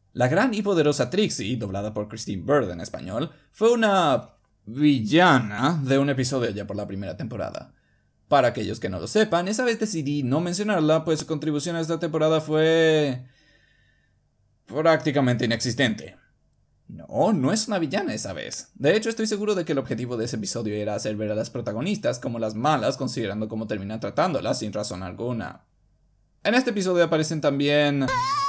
La gran y poderosa Trixie, doblada por Christine Bird en español, fue una villana de un episodio ya por la primera temporada. Para aquellos que no lo sepan, esa vez decidí no mencionarla, pues su contribución a esta temporada fue prácticamente inexistente. No, no es una villana esa vez. De hecho, estoy seguro de que el objetivo de ese episodio era hacer ver a las protagonistas como las malas, considerando cómo terminan tratándolas sin razón alguna. En este episodio aparecen también...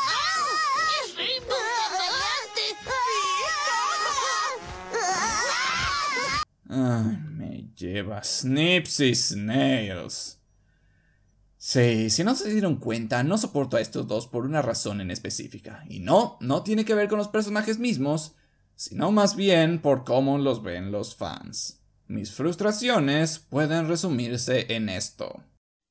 Ay, me lleva Snips y Snails. Sí, si no se dieron cuenta, no soporto a estos dos por una razón en específica. Y no tiene que ver con los personajes mismos, sino más bien por cómo los ven los fans. Mis frustraciones pueden resumirse en esto.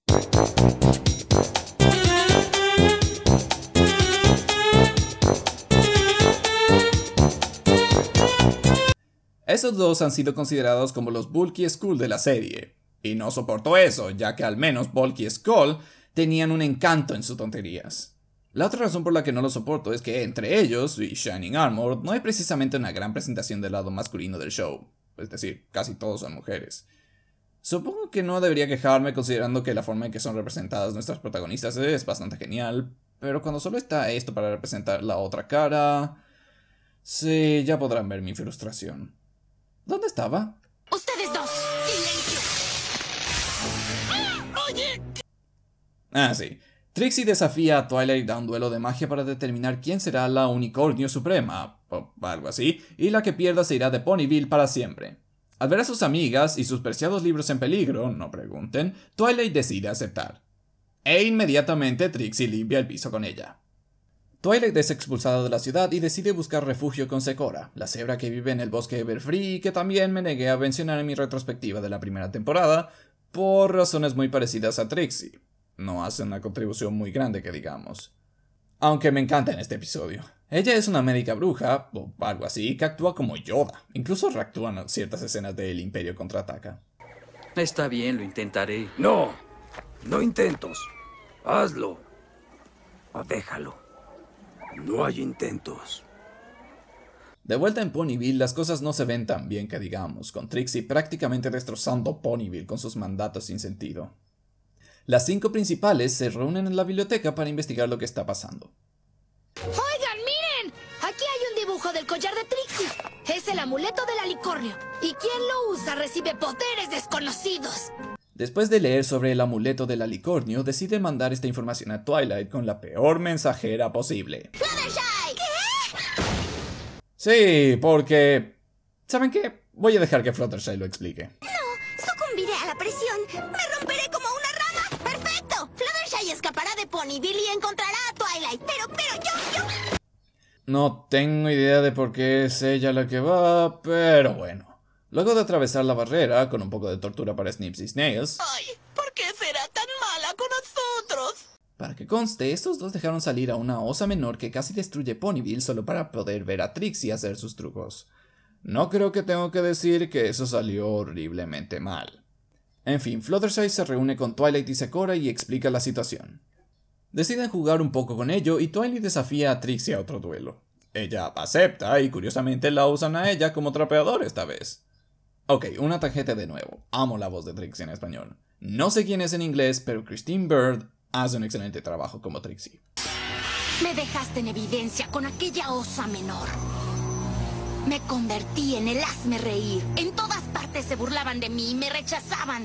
Esos dos han sido considerados como los Bulky y Skull de la serie. Y no soporto eso, ya que al menos Bulky y Skull tenían un encanto en sus tonterías. La otra razón por la que no lo soporto es que entre ellos y Shining Armor no hay precisamente una gran presentación del lado masculino del show. Es decir, casi todos son mujeres. Supongo que no debería quejarme considerando que la forma en que son representadas nuestras protagonistas es bastante genial, pero cuando solo está esto para representar la otra cara... Sí, ya podrán ver mi frustración. ¿Dónde estaba? ¡Ustedes dos! ¡Silencio! ¡Oye! Ah, sí. Trixie desafía a Twilight a un duelo de magia para determinar quién será la Unicornio Suprema, o algo así, y la que pierda se irá de Ponyville para siempre. Al ver a sus amigas y sus preciados libros en peligro, no pregunten, Twilight decide aceptar. E inmediatamente Trixie limpia el piso con ella. Twilight es expulsada de la ciudad y decide buscar refugio con Zecora, la cebra que vive en el bosque Everfree y que también me negué a mencionar en mi retrospectiva de la primera temporada, por razones muy parecidas a Trixie. No hace una contribución muy grande que digamos. Aunque me encanta en este episodio. Ella es una médica bruja, o algo así, que actúa como Yoda. Incluso reactúan ciertas escenas de El Imperio Contraataca. Está bien, lo intentaré. No intentos. Hazlo. O déjalo. No hay intentos. De vuelta en Ponyville, las cosas no se ven tan bien que digamos, con Trixie prácticamente destrozando Ponyville con sus mandatos sin sentido. Las 5 principales se reúnen en la biblioteca para investigar lo que está pasando. ¡Oigan, miren! Aquí hay un dibujo del collar de Trixie. Es el amuleto del alicornio. Y quien lo usa recibe poderes desconocidos. Después de leer sobre el amuleto del alicornio, decide mandar esta información a Twilight con la peor mensajera posible. ¡Fluttershy! ¿Qué? Sí, porque... ¿saben qué? Voy a dejar que Fluttershy lo explique. No, sucumbiré a la presión. Me romperé como una rama. ¡Perfecto! Fluttershy escapará de Ponyville y encontrará a Twilight. Pero yo... No tengo idea de por qué es ella la que va, pero bueno. Luego de atravesar la barrera, con un poco de tortura para Snips y Snails... ¡Ay! ¿Por qué será tan mala con nosotros? Para que conste, estos dos dejaron salir a una osa menor que casi destruye Ponyville solo para poder ver a Trixie hacer sus trucos. No creo que tengo que decir que eso salió horriblemente mal. En fin, Fluttershy se reúne con Twilight y Zecora y explica la situación. Deciden jugar un poco con ello y Twilight desafía a Trixie a otro duelo. Ella acepta y curiosamente la usan a ella como trapeador esta vez. Ok, una tangente de nuevo. Amo la voz de Trixie en español. No sé quién es en inglés, pero Christine Bird hace un excelente trabajo como Trixie. Me dejaste en evidencia con aquella osa menor. Me convertí en el hazme reír. En todas partes se burlaban de mí y me rechazaban.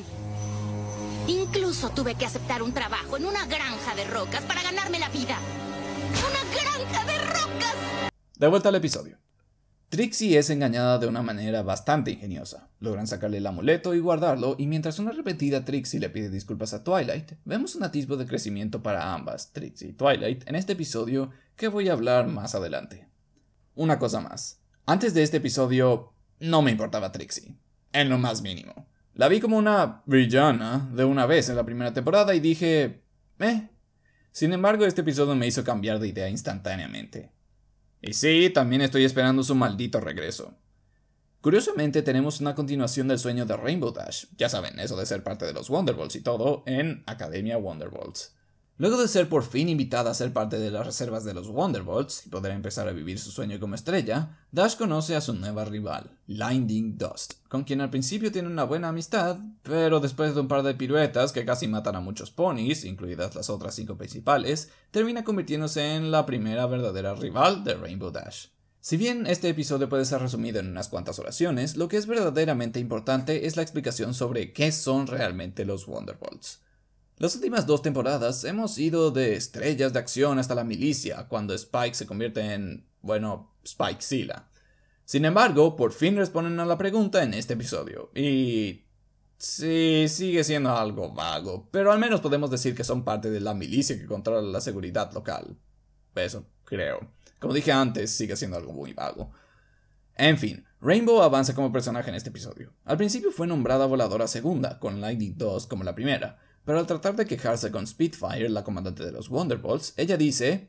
Incluso tuve que aceptar un trabajo en una granja de rocas para ganarme la vida. ¡Una granja de rocas! De vuelta al episodio. Trixie es engañada de una manera bastante ingeniosa. Logran sacarle el amuleto y guardarlo, y mientras una arrepentida Trixie le pide disculpas a Twilight, vemos un atisbo de crecimiento para ambas, Trixie y Twilight, en este episodio que voy a hablar más adelante. Una cosa más. Antes de este episodio, no me importaba Trixie. En lo más mínimo. La vi como una villana de una vez en la primera temporada y dije... Sin embargo, este episodio me hizo cambiar de idea instantáneamente. Y sí, también estoy esperando su maldito regreso. Curiosamente, tenemos una continuación del sueño de Rainbow Dash. Ya saben, eso de ser parte de los Wonderbolts y todo, en Academia Wonderbolts. Luego de ser por fin invitada a ser parte de las reservas de los Wonderbolts y poder empezar a vivir su sueño como estrella, Dash conoce a su nueva rival, Lightning Dust, con quien al principio tiene una buena amistad, pero después de un par de piruetas que casi matan a muchos ponis, incluidas las otras 5 principales, termina convirtiéndose en la primera verdadera rival de Rainbow Dash. Si bien este episodio puede ser resumido en unas cuantas oraciones, lo que es verdaderamente importante es la explicación sobre qué son realmente los Wonderbolts. Las últimas 2 temporadas hemos ido de estrellas de acción hasta la milicia, cuando Spike se convierte en, Spikezilla. Sin embargo, por fin responden a la pregunta en este episodio, y sí, sigue siendo algo vago, pero al menos podemos decir que son parte de la milicia que controla la seguridad local. Eso creo. Como dije antes, sigue siendo algo muy vago. En fin, Rainbow avanza como personaje en este episodio. Al principio fue nombrada voladora segunda, con Lightning 2 como la primera, pero al tratar de quejarse con Spitfire, la comandante de los Wonderbolts, ella dice: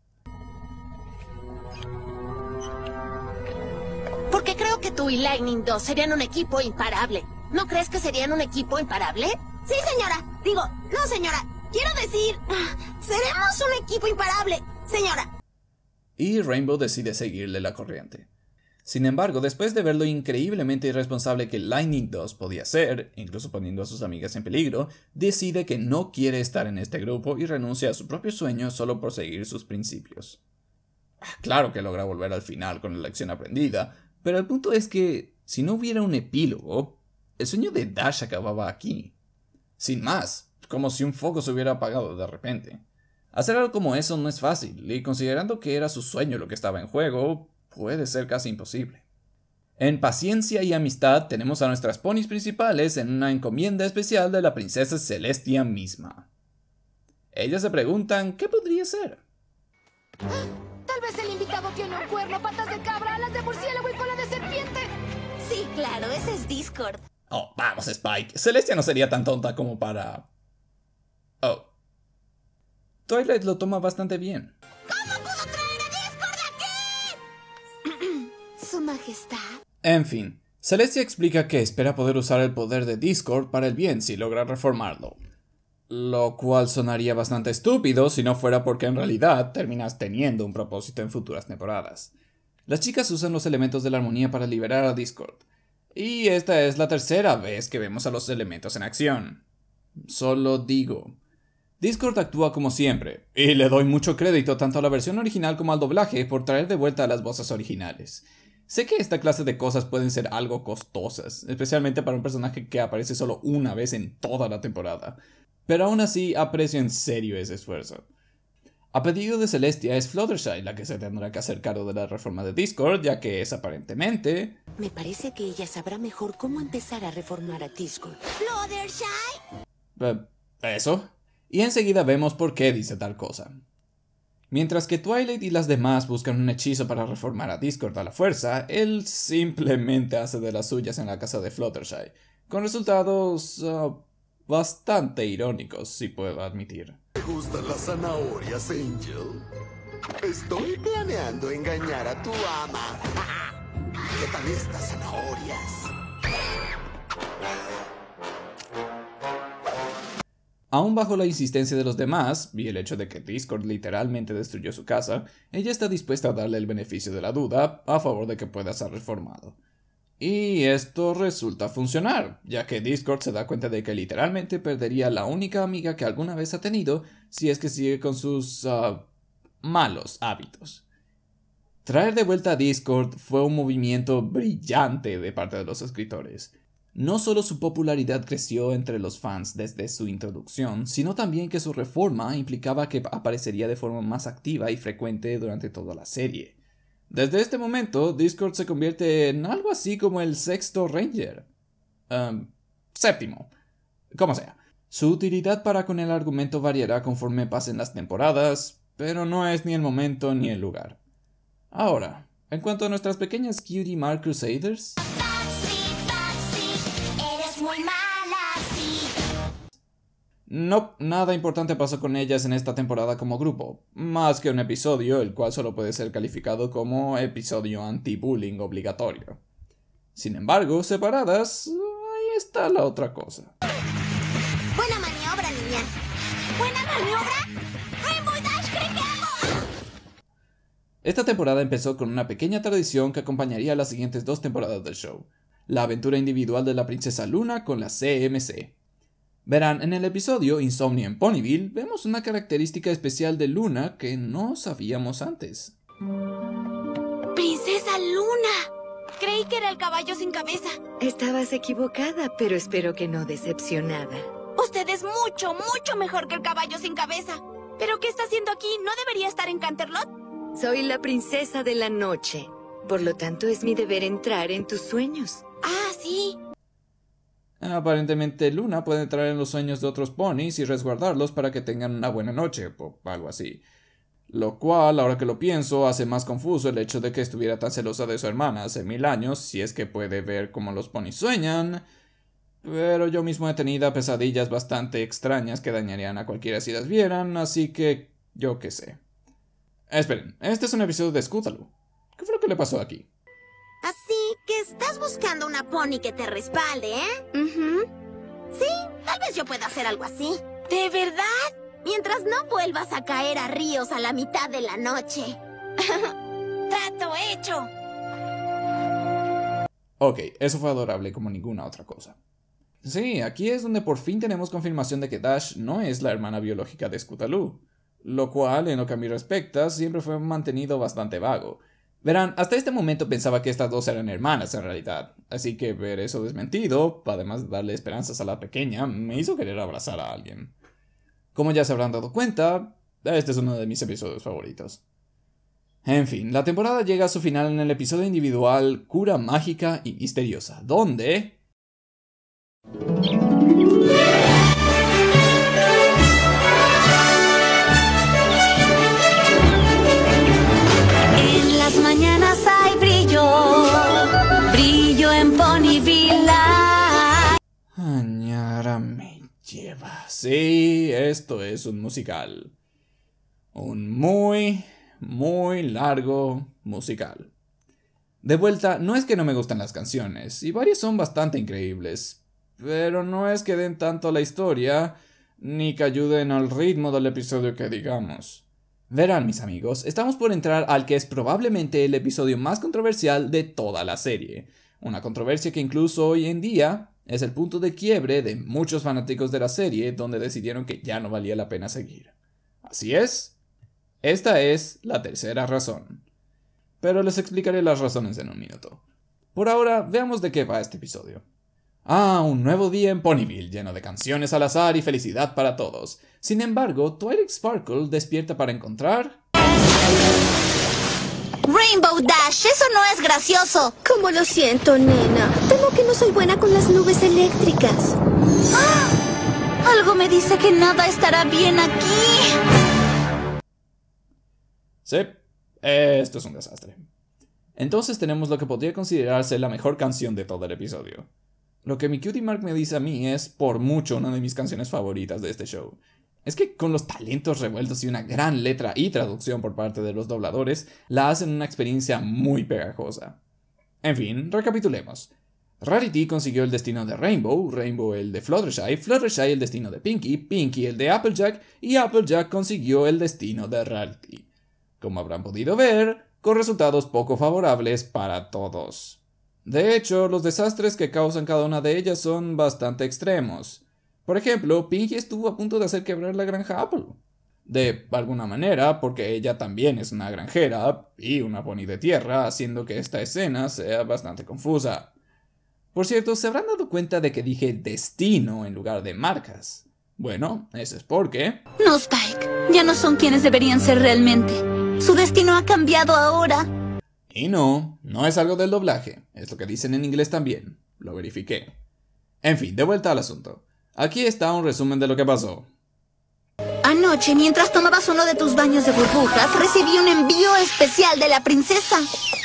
porque creo que tú y Lightning 2 serían un equipo imparable. ¿No crees que serían un equipo imparable? Sí, señora. Digo, no, señora. Quiero decir, seremos un equipo imparable, señora. Y Rainbow decide seguirle la corriente. Sin embargo, después de ver lo increíblemente irresponsable que Lightning 2 podía ser, incluso poniendo a sus amigas en peligro, decide que no quiere estar en este grupo y renuncia a su propio sueño solo por seguir sus principios. Claro que logra volver al final con la lección aprendida, pero el punto es que, si no hubiera un epílogo, el sueño de Dash acababa aquí. Sin más, como si un foco se hubiera apagado de repente. Hacer algo como eso no es fácil, y considerando que era su sueño lo que estaba en juego, puede ser casi imposible. En Paciencia y Amistad tenemos a nuestras ponis principales en una encomienda especial de la princesa Celestia misma. Ellas se preguntan qué podría ser. Tal vez el invitado tiene un cuerno, patas de cabra, alas de murciélago y cola de serpiente. Sí, claro, ese es Discord. Oh, vamos, Spike. Celestia no sería tan tonta como para... Oh. Twilight lo toma bastante bien. ¿Cómo pudo traer a Discord aquí? Su majestad. En fin, Celestia explica que espera poder usar el poder de Discord para el bien si logra reformarlo. Lo cual sonaría bastante estúpido si no fuera porque en realidad terminas teniendo un propósito en futuras temporadas. Las chicas usan los elementos de la armonía para liberar a Discord. Y esta es la tercera vez que vemos a los elementos en acción. Solo digo... Discord actúa como siempre, y le doy mucho crédito tanto a la versión original como al doblaje por traer de vuelta a las voces originales. Sé que esta clase de cosas pueden ser algo costosas, especialmente para un personaje que aparece solo una vez en toda la temporada, pero aún así aprecio en serio ese esfuerzo. A pedido de Celestia es Fluttershy la que se tendrá que hacer cargo de la reforma de Discord, ya que es aparentemente... Me parece que ella sabrá mejor cómo empezar a reformar a Discord. ¿Fluttershy? ¿Eso? Y enseguida vemos por qué dice tal cosa. Mientras que Twilight y las demás buscan un hechizo para reformar a Discord a la fuerza, él simplemente hace de las suyas en la casa de Fluttershy, con resultados bastante irónicos, si puedo admitir. ¿Te gustan las zanahorias, Angel? Estoy planeando engañar a tu ama. ¿Qué tal estas zanahorias? Aún bajo la insistencia de los demás, y el hecho de que Discord literalmente destruyó su casa, ella está dispuesta a darle el beneficio de la duda a favor de que pueda ser reformado. Y esto resulta funcionar, ya que Discord se da cuenta de que literalmente perdería la única amiga que alguna vez ha tenido si es que sigue con sus malos hábitos. Traer de vuelta a Discord fue un movimiento brillante de parte de los escritores. No solo su popularidad creció entre los fans desde su introducción, sino también que su reforma implicaba que aparecería de forma más activa y frecuente durante toda la serie. Desde este momento, Discord se convierte en algo así como el sexto Ranger. Séptimo. Como sea. Su utilidad para con el argumento variará conforme pasen las temporadas, pero no es ni el momento ni el lugar. Ahora, en cuanto a nuestras pequeñas Cutie Mark Crusaders... No, nada importante pasó con ellas en esta temporada como grupo, más que un episodio el cual solo puede ser calificado como episodio anti-bullying obligatorio. Sin embargo, separadas, ahí está la otra cosa. Buena maniobra, niña. Buena maniobra. maniobra? ¡Rainbow Dash, cree que hago! Esta temporada empezó con una pequeña tradición que acompañaría las siguientes 2 temporadas del show: la aventura individual de la princesa Luna con la CMC. Verán, en el episodio Insomnia en Ponyville vemos una característica especial de Luna que no sabíamos antes. ¡Princesa Luna! Creí que era el caballo sin cabeza. Estabas equivocada, pero espero que no decepcionada. Usted es mucho, mucho mejor que el caballo sin cabeza. ¿Pero qué está haciendo aquí? ¿No debería estar en Canterlot? Soy la princesa de la noche. Por lo tanto, es mi deber entrar en tus sueños. Ah, sí. Aparentemente Luna puede entrar en los sueños de otros ponis y resguardarlos para que tengan una buena noche, o algo así. Lo cual, ahora que lo pienso, hace más confuso el hecho de que estuviera tan celosa de su hermana hace 1000 años, si es que puede ver cómo los ponis sueñan. Pero yo mismo he tenido pesadillas bastante extrañas que dañarían a cualquiera si las vieran, así que yo qué sé. Esperen, este es un episodio de Scootaloo. ¿Qué fue lo que le pasó aquí? Así que estás buscando una pony que te respalde, ¿eh? Sí, tal vez yo pueda hacer algo así. ¿De verdad? Mientras no vuelvas a caer a ríos a la mitad de la noche. ¡Trato hecho! Ok, eso fue adorable como ninguna otra cosa. Sí, aquí es donde por fin tenemos confirmación de que Dash no es la hermana biológica de Scootaloo, lo cual, en lo que a mí respecta, siempre fue mantenido bastante vago. Verán, hasta este momento pensaba que estas dos eran hermanas en realidad, así que ver eso desmentido, además de darle esperanzas a la pequeña, me hizo querer abrazar a alguien. Como ya se habrán dado cuenta, este es uno de mis episodios favoritos. En fin, la temporada llega a su final en el episodio individual Cura Mágica y Misteriosa, donde... En las mañanas hay brillo, brillo en Ponyville. Añara me lleva. Sí, esto es un musical. Un muy largo musical. De vuelta, no es que no me gustan las canciones, y varias son bastante increíbles, pero no es que den tanto a la historia, ni que ayuden al ritmo del episodio que digamos. Verán, mis amigos, estamos por entrar al que es probablemente el episodio más controversial de toda la serie. Una controversia que incluso hoy en día es el punto de quiebre de muchos fanáticos de la serie, donde decidieron que ya no valía la pena seguir. Así es, esta es la tercera razón. Pero les explicaré las razones en un minuto. Por ahora, veamos de qué va este episodio. Un nuevo día en Ponyville, lleno de canciones al azar y felicidad para todos. Sin embargo, Twilight Sparkle despierta para encontrar... Rainbow Dash, eso no es gracioso. Como lo siento, nena. Temo que no soy buena con las nubes eléctricas. Algo me dice que nada estará bien aquí. Sí, esto es un desastre. Entonces tenemos lo que podría considerarse la mejor canción de todo el episodio. Lo que mi cutie Mark me dice a mí es por mucho una de mis canciones favoritas de este show. Es que con los talentos revueltos y una gran letra y traducción por parte de los dobladores, la hacen una experiencia muy pegajosa. En fin, recapitulemos. Rarity consiguió el destino de Rainbow, Rainbow el de Fluttershy, Fluttershy el destino de Pinkie, Pinkie el de Applejack y Applejack consiguió el destino de Rarity. Como habrán podido ver, con resultados poco favorables para todos. De hecho, los desastres que causan cada una de ellas son bastante extremos. Por ejemplo, Pinkie estuvo a punto de hacer quebrar la granja Apple. De alguna manera, porque ella también es una granjera y una pony de tierra, haciendo que esta escena sea bastante confusa. Por cierto, ¿se habrán dado cuenta de que dije destino en lugar de marcas? Bueno, eso es porque... No, Spike, ya no son quienes deberían ser realmente. Su destino ha cambiado ahora. Y no es algo del doblaje, es lo que dicen en inglés también, lo verifiqué. En fin, de vuelta al asunto. Aquí está un resumen de lo que pasó. Anoche, mientras tomabas uno de tus baños de burbujas, recibí un envío especial de la princesa.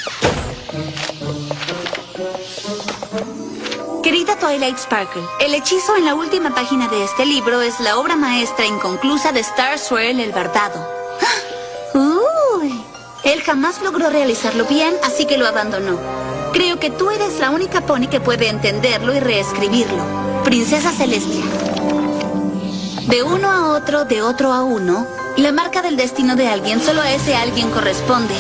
Querida Twilight Sparkle, el hechizo en la última página de este libro es la obra maestra inconclusa de Starswell el Bardado. ¡Uy! Él jamás logró realizarlo bien, así que lo abandonó. Creo que tú eres la única pony que puede entenderlo y reescribirlo. Princesa Celestia. De uno a otro, de otro a uno, la marca del destino de alguien solo a ese alguien corresponde.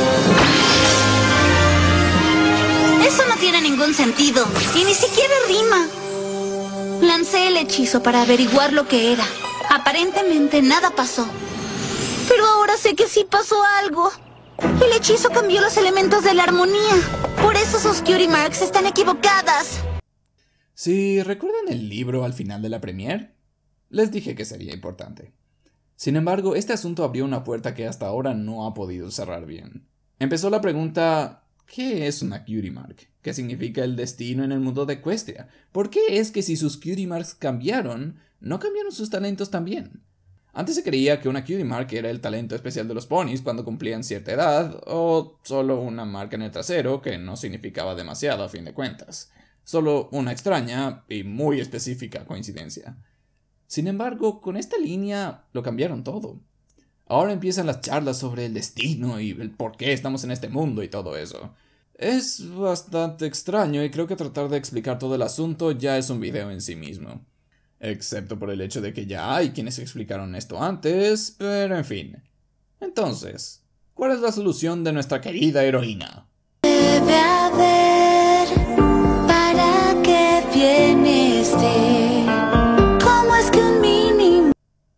Eso no tiene ningún sentido, y ni siquiera rima. Lancé el hechizo para averiguar lo que era. Aparentemente nada pasó. Pero ahora sé que sí pasó algo. El hechizo cambió los elementos de la armonía. Por eso sus cutie marks están equivocadas. Si recuerdan el libro al final de la premiere, les dije que sería importante. Sin embargo, este asunto abrió una puerta que hasta ahora no ha podido cerrar bien. Empezó la pregunta: ¿qué es una cutie mark? ¿Qué significa el destino en el mundo de Equestria? ¿Por qué es que si sus cutie marks cambiaron, no cambiaron sus talentos también? Antes se creía que una cutie mark era el talento especial de los ponis cuando cumplían cierta edad, o solo una marca en el trasero que no significaba demasiado a fin de cuentas. Solo una extraña y muy específica coincidencia. Sin embargo, con esta línea lo cambiaron todo. Ahora empiezan las charlas sobre el destino y el por qué estamos en este mundo y todo eso. Es bastante extraño y creo que tratar de explicar todo el asunto ya es un video en sí mismo. Excepto por el hecho de que ya hay quienes explicaron esto antes, pero en fin. Entonces, ¿cuál es la solución de nuestra querida heroína? Debe haber para que viene este. ¿Cómo es que un mínimo?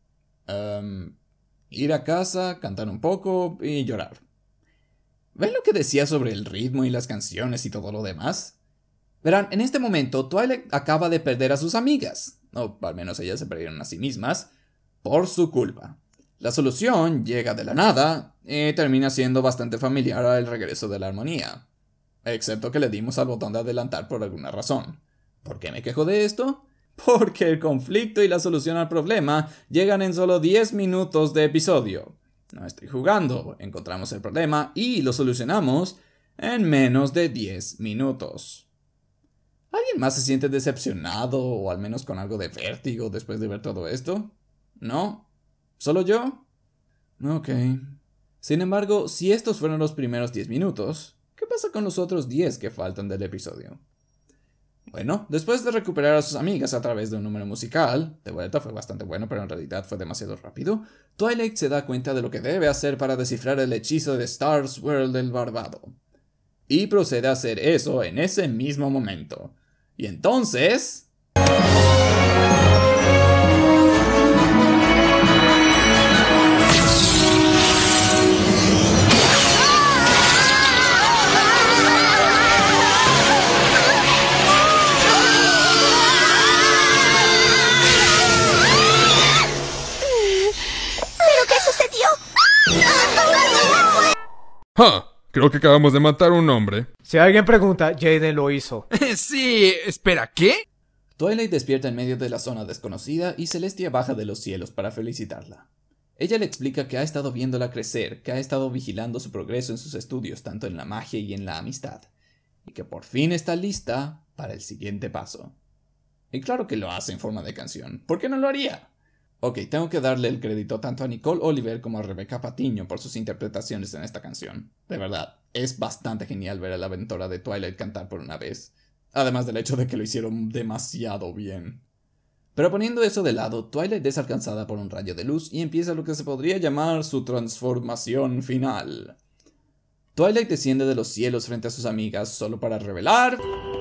Ir a casa, cantar un poco y llorar. ¿Ven lo que decía sobre el ritmo y las canciones y todo lo demás? Verán, en este momento Twilight acaba de perder a sus amigas, o al menos ellas se perdieron a sí mismas, por su culpa. La solución llega de la nada y termina siendo bastante familiar al regreso de la armonía. Excepto que le dimos al botón de adelantar por alguna razón. ¿Por qué me quejo de esto? Porque el conflicto y la solución al problema llegan en solo 10 minutos de episodio. No estoy jugando, encontramos el problema y lo solucionamos en menos de 10 minutos. ¿Alguien más se siente decepcionado o al menos con algo de vértigo después de ver todo esto? ¿No? ¿Solo yo? Ok. Sin embargo, si estos fueron los primeros 10 minutos, ¿qué pasa con los otros 10 que faltan del episodio? Bueno, después de recuperar a sus amigas a través de un número musical, de vuelta fue bastante bueno pero en realidad fue demasiado rápido, Twilight se da cuenta de lo que debe hacer para descifrar el hechizo de Star's World del Barbado. Y procede a hacer eso en ese mismo momento. Y entonces... ¡Ja! Creo que acabamos de matar a un hombre. Si alguien pregunta, Jaden lo hizo. Sí, espera, ¿qué? Twilight despierta en medio de la zona desconocida y Celestia baja de los cielos para felicitarla. Ella le explica que ha estado viéndola crecer, que ha estado vigilando su progreso en sus estudios, tanto en la magia y en la amistad, y que por fin está lista para el siguiente paso. Y claro que lo hace en forma de canción. ¿Por qué no lo haría? Ok, tengo que darle el crédito tanto a Nicole Oliver como a Rebecca Patiño por sus interpretaciones en esta canción. De verdad, es bastante genial ver a la aventura de Twilight cantar por una vez. Además del hecho de que lo hicieron demasiado bien. Pero poniendo eso de lado, Twilight es alcanzada por un rayo de luz y empieza lo que se podría llamar su transformación final. Twilight desciende de los cielos frente a sus amigas solo para revelar...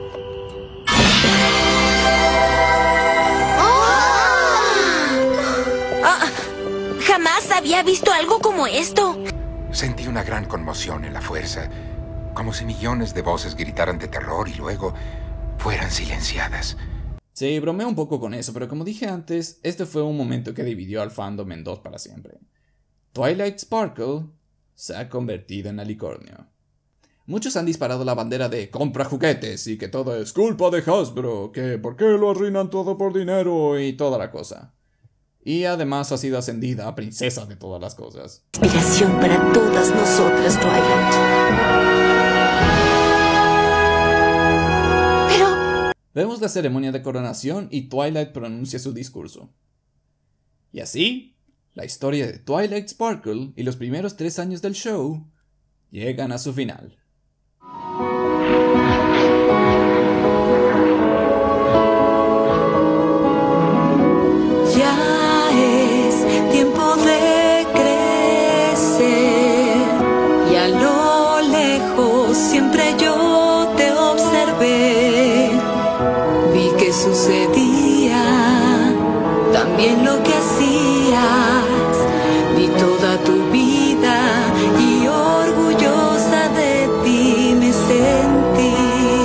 Jamás había visto algo como esto. Sentí una gran conmoción en la fuerza, como si millones de voces gritaran de terror y luego fueran silenciadas. Sí, bromeo un poco con eso, pero como dije antes, este fue un momento que dividió al fandom en dos para siempre. Twilight Sparkle se ha convertido en alicornio. Muchos han disparado la bandera de compra juguetes y que todo es culpa de Hasbro, que por qué lo arruinan todo por dinero y toda la cosa. Y además ha sido ascendida a princesa de todas las cosas. Inspiración para todas nosotras, Twilight. Pero... Vemos la ceremonia de coronación y Twilight pronuncia su discurso. Y así, la historia de Twilight Sparkle y los primeros 3 años del show llegan a su final. Ya siempre yo te observé. Vi que sucedía, también lo que hacías. Vi toda tu vida y orgullosa de ti me sentí.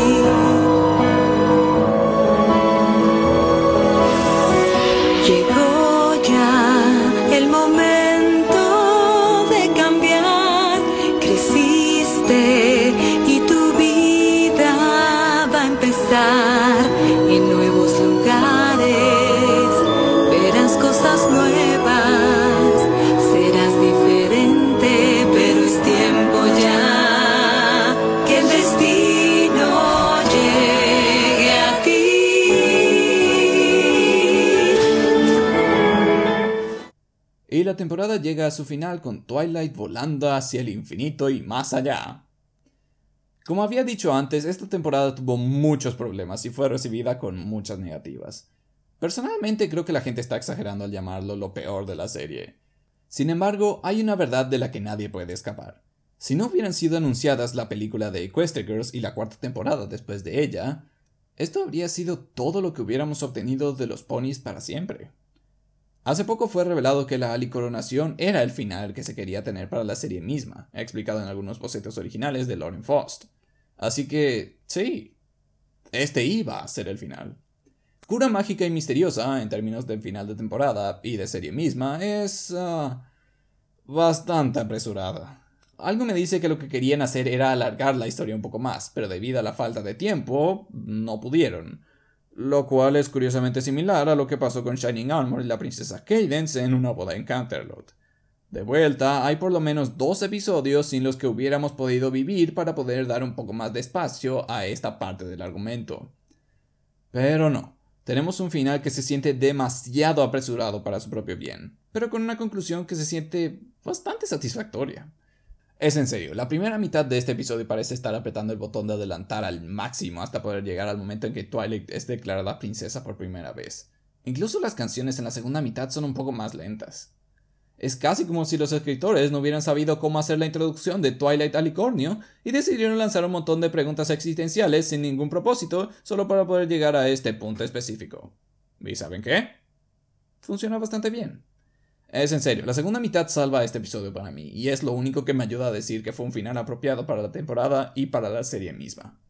Llegó ya el momento de cambiar. Creciste y tu vida va a empezar en nuevos lugares. Verás cosas nuevas, serás diferente, pero es tiempo ya que el destino llegue a ti. Y la temporada llega a su final con Twilight volando hacia el infinito y más allá. Como había dicho antes, esta temporada tuvo muchos problemas y fue recibida con muchas negativas. Personalmente creo que la gente está exagerando al llamarlo lo peor de la serie. Sin embargo, hay una verdad de la que nadie puede escapar. Si no hubieran sido anunciadas la película de Equestria Girls y la cuarta temporada después de ella, esto habría sido todo lo que hubiéramos obtenido de los ponis para siempre. Hace poco fue revelado que la alicoronación era el final que se quería tener para la serie misma, explicado en algunos bocetos originales de Lauren Faust. Así que, sí, este iba a ser el final. Cura mágica y misteriosa, en términos del final de temporada y de serie misma, es bastante apresurada. Algo me dice que lo que querían hacer era alargar la historia un poco más, pero debido a la falta de tiempo, no pudieron. Lo cual es curiosamente similar a lo que pasó con Shining Armor y la princesa Cadence en una boda en Canterlot. De vuelta, hay por lo menos 2 episodios sin los que hubiéramos podido vivir para poder dar un poco más de espacio a esta parte del argumento. Pero no, tenemos un final que se siente demasiado apresurado para su propio bien, pero con una conclusión que se siente bastante satisfactoria. Es en serio, la primera mitad de este episodio parece estar apretando el botón de adelantar al máximo hasta poder llegar al momento en que Twilight es declarada princesa por primera vez. Incluso las canciones en la segunda mitad son un poco más lentas. Es casi como si los escritores no hubieran sabido cómo hacer la introducción de Twilight al Licornio y decidieron lanzar un montón de preguntas existenciales sin ningún propósito solo para poder llegar a este punto específico. ¿Y saben qué? Funciona bastante bien. Es en serio, la segunda mitad salva este episodio para mí, y es lo único que me ayuda a decir que fue un final apropiado para la temporada y para la serie misma.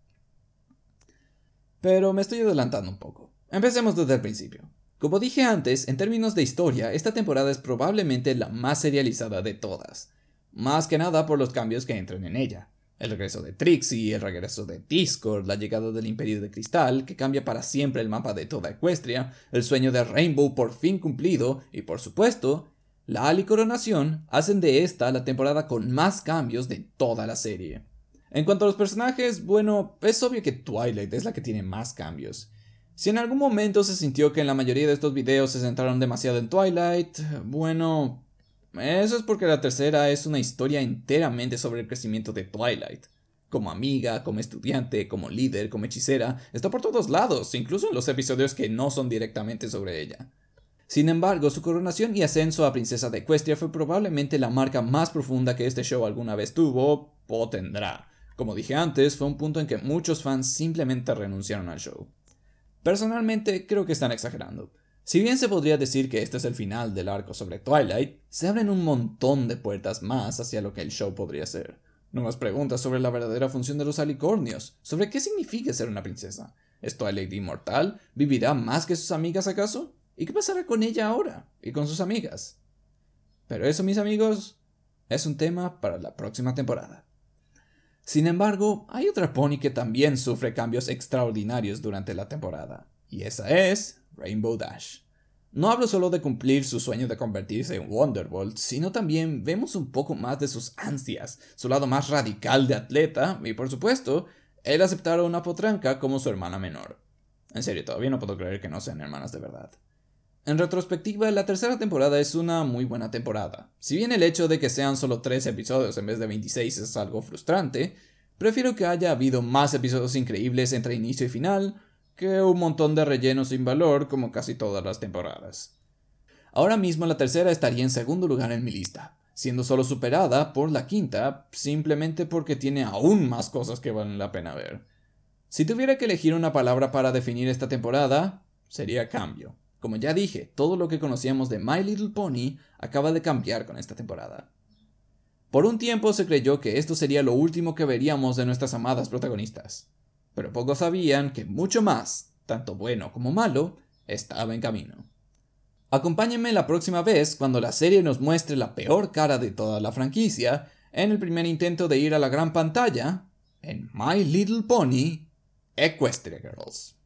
Pero me estoy adelantando un poco. Empecemos desde el principio. Como dije antes, en términos de historia, esta temporada es probablemente la más serializada de todas. Más que nada por los cambios que entran en ella. El regreso de Trixie, el regreso de Discord, la llegada del Imperio de Cristal, que cambia para siempre el mapa de toda Equestria, el sueño de Rainbow por fin cumplido, y por supuesto, la alicoronación hacen de esta la temporada con más cambios de toda la serie. En cuanto a los personajes, bueno, es obvio que Twilight es la que tiene más cambios. Si en algún momento se sintió que en la mayoría de estos videos se centraron demasiado en Twilight, bueno, eso es porque la tercera es una historia enteramente sobre el crecimiento de Twilight. Como amiga, como estudiante, como líder, como hechicera, está por todos lados, incluso en los episodios que no son directamente sobre ella. Sin embargo, su coronación y ascenso a princesa de Equestria fue probablemente la marca más profunda que este show alguna vez tuvo, o tendrá. Como dije antes, fue un punto en que muchos fans simplemente renunciaron al show. Personalmente, creo que están exagerando. Si bien se podría decir que este es el final del arco sobre Twilight, se abren un montón de puertas más hacia lo que el show podría ser. Nuevas preguntas sobre la verdadera función de los alicornios, sobre qué significa ser una princesa. ¿Es Twilight inmortal? ¿Vivirá más que sus amigas acaso? ¿Y qué pasará con ella ahora? ¿Y con sus amigas? Pero eso, mis amigos, es un tema para la próxima temporada. Sin embargo, hay otra pony que también sufre cambios extraordinarios durante la temporada, y esa es Rainbow Dash. No hablo solo de cumplir su sueño de convertirse en Wonderbolt, sino también vemos un poco más de sus ansias, su lado más radical de atleta, y por supuesto, el aceptar a una potranca como su hermana menor. En serio, todavía no puedo creer que no sean hermanas de verdad. En retrospectiva, la tercera temporada es una muy buena temporada. Si bien el hecho de que sean solo 3 episodios en vez de 26 es algo frustrante, prefiero que haya habido más episodios increíbles entre inicio y final que un montón de relleno sin valor como casi todas las temporadas. Ahora mismo la tercera estaría en segundo lugar en mi lista. siendo solo superada por la quinta simplemente porque tiene aún más cosas que valen la pena ver. Si tuviera que elegir una palabra para definir esta temporada, sería cambio. Como ya dije, todo lo que conocíamos de My Little Pony acaba de cambiar con esta temporada. Por un tiempo se creyó que esto sería lo último que veríamos de nuestras amadas protagonistas, pero pocos sabían que mucho más, tanto bueno como malo, estaba en camino. Acompáñenme la próxima vez cuando la serie nos muestre la peor cara de toda la franquicia en el primer intento de ir a la gran pantalla en My Little Pony: Equestria Girls.